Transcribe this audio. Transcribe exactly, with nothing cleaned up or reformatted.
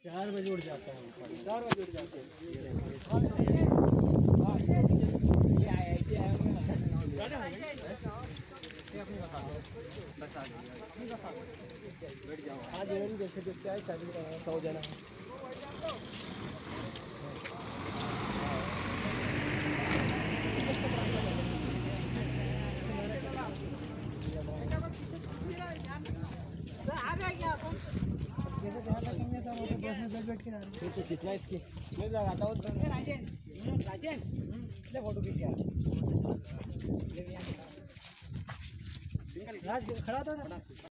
चार बजे उठ जाता है, चार बजे उठ जाते हैं। ये आई आई टी आया हुआ है। बैठ जाओ। आज ये जैसे देखते हैं शादी का सौ जना तो कितना इसकी मैं लगाता हूँ। राजेन राजेन ले फोटो खींच यार। राज खड़ा था।